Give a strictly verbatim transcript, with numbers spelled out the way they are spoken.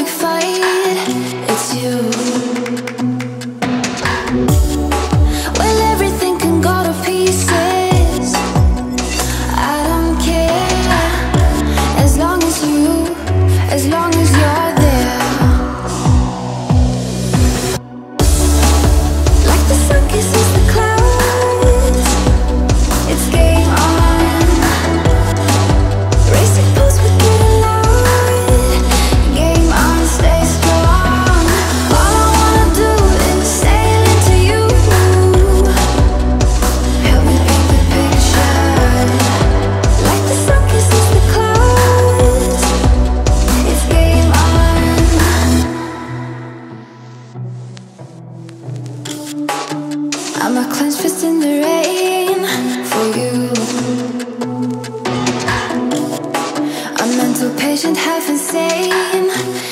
fight, it's you. Well, everything can go to pieces, I don't care, as long as you, as long as you're there. Like the sun kisses the clouds, it's game on. Racing pulse with getting loud, game on, stay strong. All I wanna do is sail into you. Help me paint the picture. Like the sun kisses the clouds, it's game on. I'm a clenched fist in the rain for you. A mental patient, half insane.